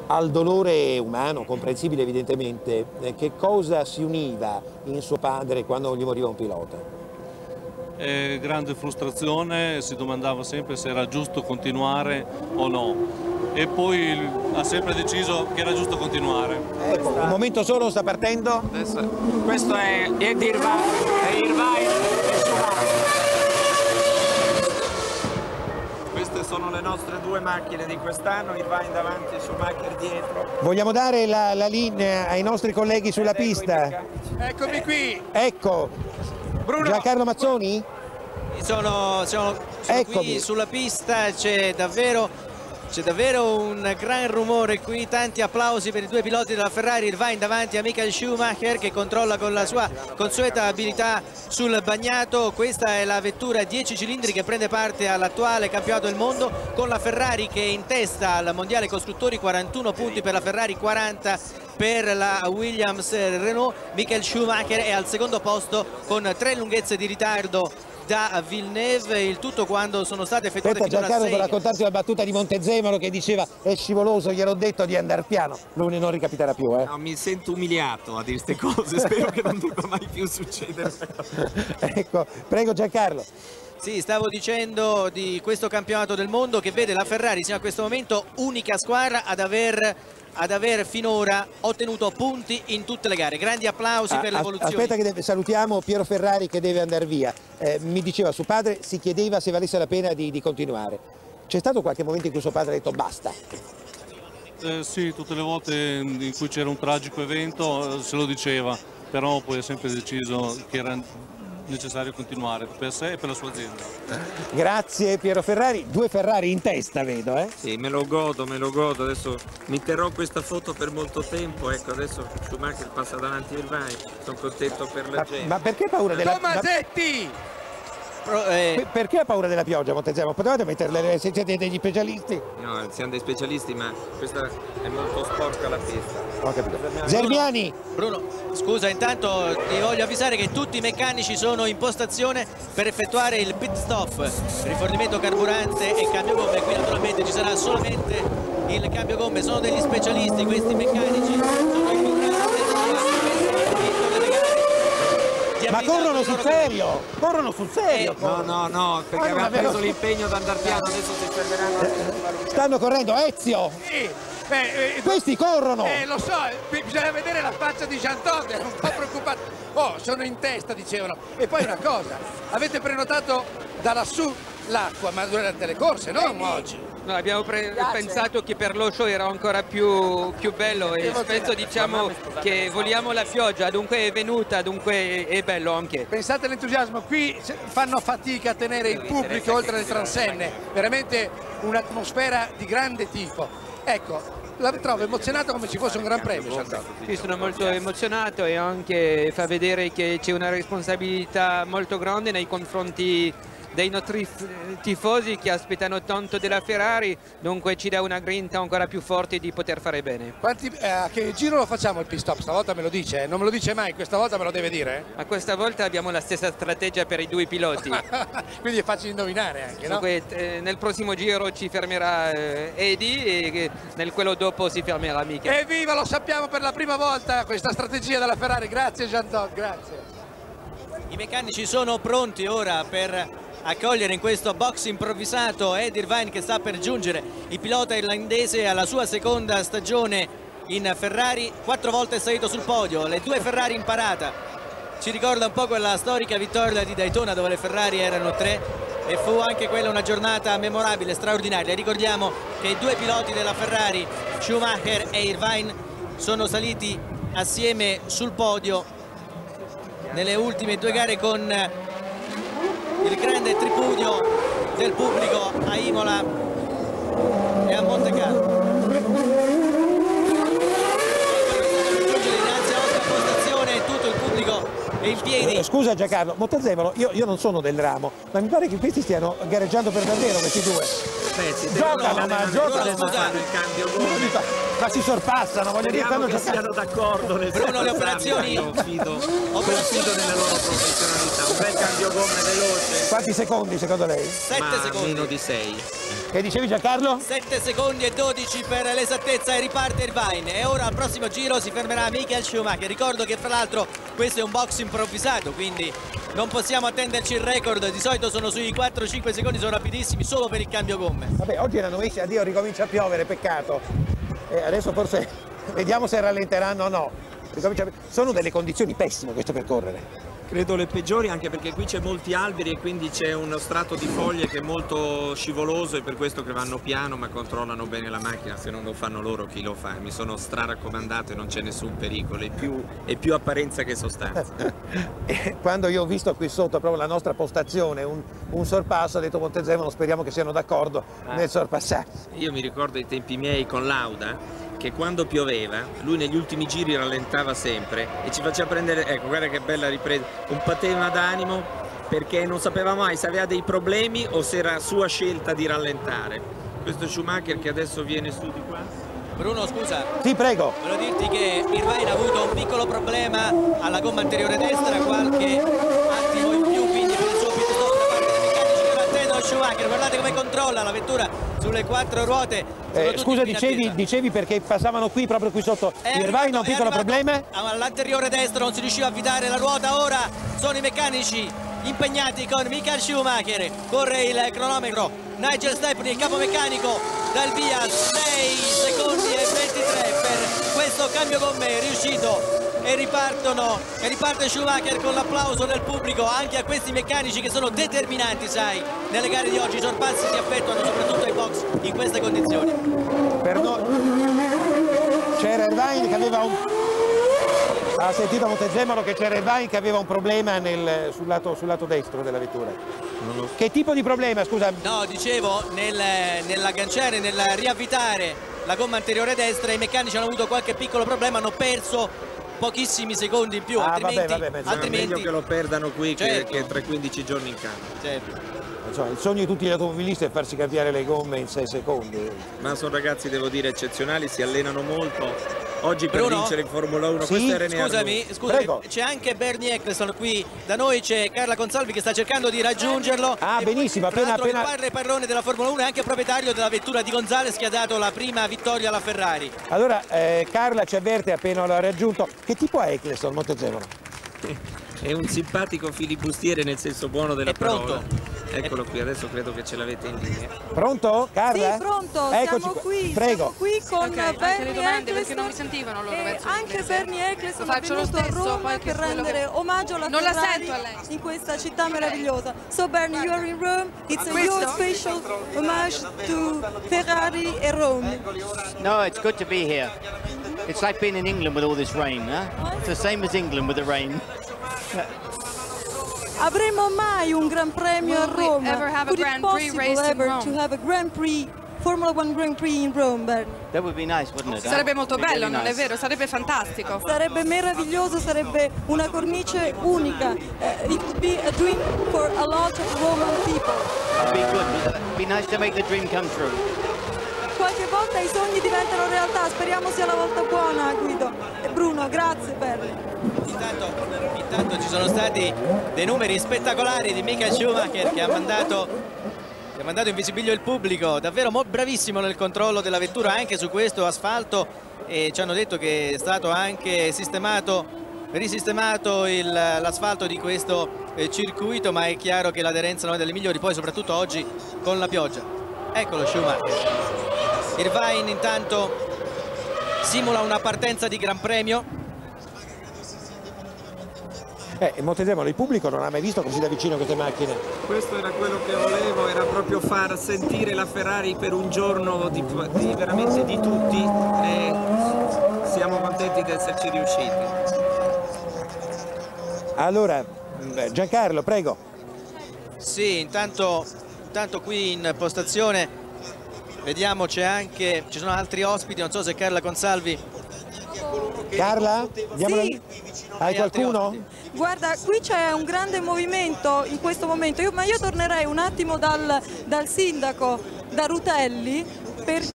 Al dolore umano, comprensibile evidentemente, che cosa si univa in suo padre quando gli moriva un pilota? Grande frustrazione, si domandava sempre se era giusto continuare o no, e poi ha sempre deciso che era giusto continuare. Ecco, un momento solo, sta partendo. Adesso, questo è Ed Irvine. Queste sono le nostre due macchine di quest'anno, Irvine davanti e Schumacher dietro. Vogliamo dare la linea ai nostri colleghi sulla pista? Eccomi qui. Ecco. Bruno. Giancarlo Mazzoni? Sono qui sulla pista, c'è davvero un gran rumore qui, tanti applausi per i due piloti della Ferrari. Irvine davanti a Michael Schumacher che controlla con la sua consueta abilità sul bagnato. Questa è la vettura 10 cilindri che prende parte all'attuale campionato del mondo, con la Ferrari che è in testa al mondiale costruttori, 41 punti per la Ferrari, 40 per la Williams Renault. Michael Schumacher è al secondo posto con 3 lunghezze di ritardo da Villeneuve, il tutto quando sono state effettuate Aspetta, finora 6. Giancarlo, per raccontarti la battuta di Montezemolo che diceva è scivoloso, gliel'ho detto di andare piano. Lui non ricapiterà più, No, mi sento umiliato a dire queste cose, spero che non debba mai più succedere. Ecco, prego Giancarlo. Sì, stavo dicendo di questo campionato del mondo che vede la Ferrari sino a questo momento unica squadra ad aver finora ottenuto punti in tutte le gare. Grandi applausi per l'evoluzione. Aspetta che salutiamo Piero Ferrari che deve andare via. Mi diceva suo padre, si chiedeva se valesse la pena di continuare. C'è stato qualche momento in cui suo padre ha detto basta? Sì, tutte le volte in cui c'era un tragico evento se lo diceva, però poi ha sempre deciso che era necessario continuare per sé e per la sua azienda. Grazie Piero Ferrari, 2 Ferrari in testa vedo, eh? Sì, me lo godo, adesso mi terrò questa foto per molto tempo, ecco, adesso Schumacher passa davanti a Irvine, sono contento per la gente. Ma perché paura della... Tomasetti! Perché ha paura della pioggia, Montezemolo? Potevate metterle, se siete degli specialisti? No, siamo dei specialisti, ma questa è molto sporca la pista. Ho capito. Zermiani! Bruno, scusa, intanto ti voglio avvisare che tutti i meccanici sono in postazione per effettuare il pit stop, rifornimento carburante e cambio gomme. Qui naturalmente ci sarà solamente il cambio gomme. Sono degli specialisti questi meccanici, sono i più Ma corrono sul serio! Corrono sul serio! No, perché avevamo preso l'impegno di andare piano, adesso si fermeranno. Stanno correndo, Ezio! Sì. Questi corrono! Lo so, bisogna vedere la faccia di Jean-Todt, è un po' preoccupato. Oh, sono in testa, dicevano. E poi una cosa, avete prenotato da lassù l'acqua, ma durante le corse, non oggi? No, abbiamo pensato che per lo show era ancora più bello e spesso diciamo che vogliamo la pioggia, dunque è venuta, dunque è bello anche. Pensate all'entusiasmo, qui fanno fatica a tenere il pubblico oltre le transenne, veramente un'atmosfera di grande tifo. Ecco, la trovo emozionato come se fosse un gran premio. Sì, sono molto emozionato e anche fa vedere che c'è una responsabilità molto grande nei confronti dei nostri tifosi che aspettano tanto della Ferrari, dunque ci dà una grinta ancora più forte di poter fare bene. A che giro lo facciamo il pit stop? Stavolta me lo dice, non me lo dice mai, questa volta me lo deve dire? Ma questa volta abbiamo la stessa strategia per i due piloti. Quindi è facile indovinare anche, no? Dunque, nel prossimo giro ci fermerà Eddie e nel quello dopo si fermerà Michael. Evviva, lo sappiamo per la prima volta questa strategia della Ferrari, grazie Jean-Todt, grazie. I meccanici sono pronti ora per accogliere in questo box improvvisato Ed Irvine che sta per giungere, il pilota irlandese alla sua seconda stagione in Ferrari, 4 volte è salito sul podio, le 2 Ferrari in parata. Ci ricorda un po' quella storica vittoria di Daytona dove le Ferrari erano 3 e fu anche quella una giornata memorabile, straordinaria. Ricordiamo che i 2 piloti della Ferrari, Schumacher e Irvine, sono saliti assieme sul podio nelle ultime 2 gare con il grande tripudio del pubblico a Imola e a Monte Carlo. Giunge dinanzi a oltre postazione tutto il pubblico e in piedi. Scusa Giancarlo, Montezemolo, io non sono del ramo, ma mi pare che questi stiano gareggiando per davvero questi due. Giocano, ma giocano, il cambio gomme. ma si sorpassano, voglio dire, speriamo che siano d'accordo nel Bruno, le operazioni confido nella loro professionalità. Un bel cambio gomme veloce. Quanti secondi secondo lei? 7 Ma secondi. meno di 6. Che dicevi Giancarlo? 7 secondi e 12 per l'esattezza e riparte Irvine. E ora al prossimo giro si fermerà Michael Schumacher. Ricordo che fra l'altro questo è un box improvvisato, quindi non possiamo attenderci il record. Di solito sono sui 4-5 secondi, sono rapidissimi solo per il cambio gomme. Vabbè, oggi erano messi a Dio, ricomincia a piovere, peccato. Adesso forse vediamo se rallenteranno o no. Sono delle condizioni pessime queste per correre. Credo le peggiori, anche perché qui c'è molti alberi e quindi c'è uno strato di foglie che è molto scivoloso, e per questo che vanno piano ma controllano bene la macchina. Se non lo fanno loro, chi lo fa? Mi sono straraccomandato e non c'è nessun pericolo, è più apparenza che sostanza. Quando io ho visto qui sotto proprio la nostra postazione un sorpasso, ho detto Montezemolo, speriamo che siano d'accordo nel sorpassare. Io mi ricordo i tempi miei con Lauda, che quando pioveva lui negli ultimi giri rallentava sempre e ci faceva prendere, ecco guarda che bella ripresa, un patema d'animo, perché non sapeva mai se aveva dei problemi o se era sua scelta di rallentare. Questo Schumacher che adesso viene su di qua. Bruno, scusa. Sì, prego. Volevo dirti che Irvine ha avuto un piccolo problema alla gomma anteriore destra, qualche attimo in più, quindi per il suo pit stop da parte dei meccanici che lo attendono. Schumacher, guardate come controlla la vettura sulle 4 ruote. Scusa, dicevi perché passavano qui, proprio qui sotto. Irvine ha un piccolo problema? All'anteriore destro non si riusciva a avvitare la ruota, ora sono i meccanici impegnati con Michael Schumacher, corre il cronometro, Nigel Stepney, il capomeccanico, dà il via 6 secondi e 23 per questo cambio gomme, è riuscito e riparte Schumacher con l'applauso del pubblico anche a questi meccanici che sono determinanti, sai, nelle gare di oggi. I sorpassi si effettuano soprattutto ai box in queste condizioni. Per noi c'era Irvine che aveva ha sentito Montezemolo che c'era Irvine che aveva un problema sul lato destro della vettura. Che tipo di problema, scusa? No, dicevo, nell'agganciare, nel riavvitare la gomma anteriore destra, i meccanici hanno avuto qualche piccolo problema, hanno perso pochissimi secondi in più, altrimenti meglio che lo perdano qui, certo, che tra 15 giorni in campo. Certo. Insomma, il sogno di tutti gli automobilisti è farsi cambiare le gomme in 6 secondi. Ma sono ragazzi, devo dire, eccezionali, si allenano molto. Oggi per Bruno? vincere in Formula 1, Sì? questo è René Scusami, c'è anche Bernie Eccleston qui da noi, c'è Carla Consalvi che sta cercando di raggiungerlo. Ah, benissimo, tra l'altro appena... il padre parlone della Formula 1 è anche proprietario della vettura di Gonzales che ha dato la prima vittoria alla Ferrari. Allora, Carla ci avverte appena l'ha raggiunto. Che tipo è Eccleston, Montezemolo? È un simpatico filibustiere nel senso buono della parola. Pronto? Eccolo qui, adesso credo che ce l'avete in linea. Pronto, Carla? Sì, pronto, Eccoci siamo qua. qui, Prego. siamo qui con Bernie domande perché Eccleston, non mi sentivano loro e verso anche l'inglese. Bernie Eccleston Lo è faccio lo venuto a stesso, Roma poi che per quello che- rendere omaggio alla Non la Ferrari sento a lei. in questa città meravigliosa. So Bernie, you are in Rome, it's a your special homage to Ferrari e Rome. No, it's good to be here. It's like being in England with all this rain, huh? It's the same as England with the rain. Avremo mai un Gran Premio a Will we Roma? ever have a Could it Grand Prix possible race in ever Rome? to have a Grand Prix, Formula 1 Grand Prix in Rome, Bernie? That would be nice, wouldn't it? huh? Sarebbe molto It'd be bello, really non è nice. vero? Sarebbe fantastico. Sarebbe meraviglioso, sarebbe una cornice unica. It would be a dream for a lot of Roman people. It'd be good. It'd be nice to make the dream come true. Qualche volta i sogni diventano realtà, speriamo sia la volta buona, Guido. E Bruno, grazie Bernie. Intanto ci sono stati dei numeri spettacolari di Michael Schumacher che ha mandato in visibilio il pubblico, davvero bravissimo nel controllo della vettura anche su questo asfalto, e ci hanno detto che è stato anche risistemato l'asfalto di questo circuito, ma è chiaro che l'aderenza non è delle migliori, poi soprattutto oggi con la pioggia. Eccolo Schumacher. Irvine intanto simula una partenza di Gran Premio. Montezemolo, il pubblico non ha mai visto così da vicino queste macchine. Questo era quello che volevo, era proprio far sentire la Ferrari per un giorno veramente di tutti, e siamo contenti di esserci riusciti. Allora, Giancarlo, prego. Sì, intanto qui in postazione vediamo ci sono altri ospiti, non so se Carla Consalvi. Carla? Sì. Hai qualcuno? Guarda, qui c'è un grande movimento in questo momento, ma io tornerei un attimo dal sindaco, da Rutelli, per